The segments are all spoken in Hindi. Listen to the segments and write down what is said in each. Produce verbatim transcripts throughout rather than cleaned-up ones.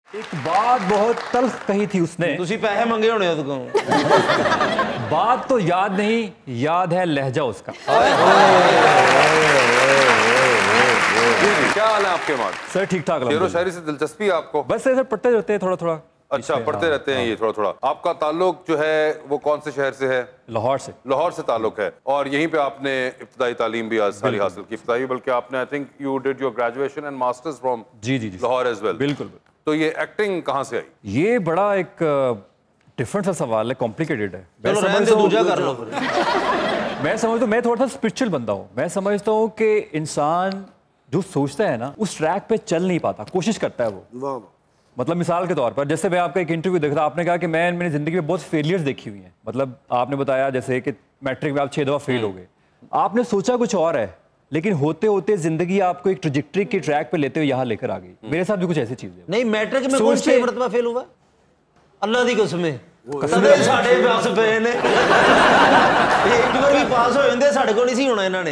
एक बात बहुत तल्ख कही थी उसने। तुसी पैसे मंगे होने उसको। बात तो याद नहीं, याद है लहजा उसका। क्या हाल है आपके माद? सर ठीक ठाक। शेरो शायरी से दिलचस्पी है आपको? बस सर पढ़ते रहते हैं थोड़ा थोड़ा। अच्छा पढ़ते रहते हैं ये थोड़ा थोड़ा। आपका ताल्लुक जो है वो कौन से शहर से है? लाहौर से। लाहौर से ताल्लुक है और यहीं पे आपने इब्तदाई तालीम भी सारी हासिल की। इब्तदाई बल्कि आपने I think you did your graduation and masters from G G G Lahore as well. बिल्कुल। तो ये एक्टिंग कहाँ से आई? ये बड़ा एक डिफरेंट सा सवाल है, कॉम्प्लिकेटेड है। चलो रहने दो, दूजा कर लो फिर। मैं समझता हूँ मैं थोड़ा सा स्पिरिचुअल बंदा हूँ। मैं समझता हूँ कि इंसान जो सोचता है ना उस ट्रैक पे चल नहीं पाता, कोशिश करता है वो। मतलब मिसाल के तौर पर जैसे मैं आपका एक इंटरव्यू देख रहा, आपने कहा कि मैं मेरी जिंदगी में बहुत फेलियर्स देखी हुई हैं। मतलब आपने बताया जैसे कि मैट्रिक में आप छह दफा फेल हो गए, आपने सोचा कुछ और है लेकिन होते होते जिंदगी आपको एक ट्रैजेक्टरी के ट्रैक पे लेते हुए यहाँ लेकर आ गई। मेरे साथ भी कुछ ऐसी चीजें नहीं। मैट्रिक में कौन छह मरतबा फेल हुआ? अल्लाह दी कसम कदे साडे पास पे ने एक बार भी पास हो जांदे साडे को नहीं सी होना इन्हां ने।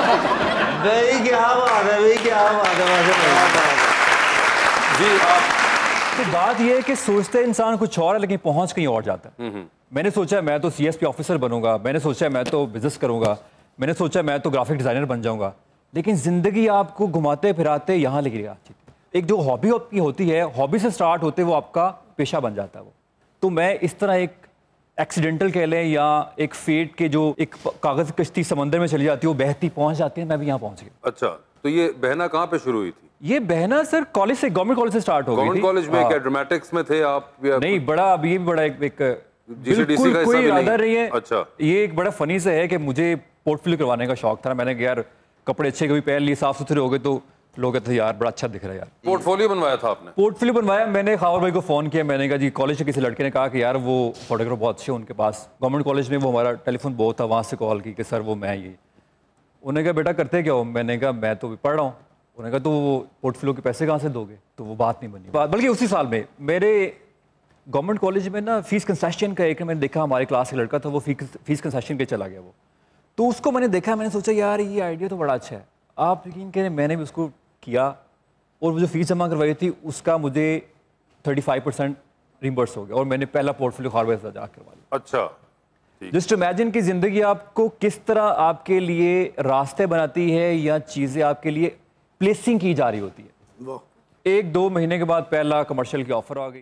भाई क्या बात है, भाई क्या बात है माशाल्लाह जी। आप तो बात यह है कि सोचते इंसान कुछ और है लेकिन पहुंच कहीं और जाता है। मैंने सोचा मैं तो सीएसपी ऑफिसर बनूंगा, मैंने सोचा मैं तो बिजनेस करूंगा, मैंने सोचा मैं तो ग्राफिक डिजाइनर बन जाऊंगा, लेकिन जिंदगी आपको घुमाते फिराते यहाँ लेके आती है। एक जो हॉबी आपकी होती है, हॉबी से स्टार्ट होते वो आपका पेशा बन जाता है वो। तो मैं इस तरह एक एक्सीडेंटल कह लें या एक फेट के जो एक कागज की कश्ती समंदर में चली जाती है वो बहती पहुंच जाती है, मैं भी यहाँ पहुंच गया। अच्छा, तो ये बहना कहाँ पे शुरू हुई थी? ये बहना सर कॉलेज से, गवर्नमेंट कॉलेज से स्टार्ट हो गई थी। गवर्नमेंट कॉलेज में क्या ड्रामेटिक्स में थे आप? नहीं, बड़ा अब ये भी बड़ा एक, एक बिल्कुल का कोई इरादा नहीं है। अच्छा, ये एक बड़ा फनी से है कि मुझे पोर्टफोलियो करवाने का शौक था। मैंने कहा यार कपड़े अच्छे कभी पहन लिए, साफ सुथरे हो गए तो लोग कहते यार बड़ा अच्छा दिख रहा है यार। पोर्टफोलियो बनवाया था आपने? पोर्टफोलियो बनवाया मैंने। खावर भाई को फोन किया, मैंने कहा जी कॉलेज से किसी लड़के ने कहा कि यार वो फोटोग्राफर बहुत अच्छे उनके पास, गवर्नमेंट कॉलेज में वो हमारा टेलीफोन बहुत था, वहाँ से कॉल की कि सर वो मैं ये। उन्होंने कहा बेटा करते क्या हो? मैंने कहा मैं तो पढ़ रहा हूँ। उन्होंने कहा तो वो पोर्टफोलियो के पैसे कहाँ से दोगे? तो वो बात नहीं बनी। बल्कि उसी साल में मेरे गवर्नमेंट कॉलेज में ना फीस कंसेशन का एक मैंने देखा, हमारे क्लास का लड़का था वो फीस कंसेशन के चला गया वो। तो उसको मैंने देखा, मैंने सोचा यार ये आइडिया तो बड़ा अच्छा है। आप यकीन करें मैंने भी उसको किया और वो जो फीस जमा करवाई थी उसका मुझे थर्टी फाइव परसेंट रिम्बर्स हो गया और मैंने पहला पोर्टफोलियो खारवे से जा करवा लिया। अच्छा, जस्ट इमेजिन कि जिंदगी आपको किस तरह आपके लिए रास्ते बनाती है या चीज़ें आपके लिए प्लेसिंग की जा रही होती है। एक दो महीने के बाद पहला कमर्शियल की ऑफर आ गई।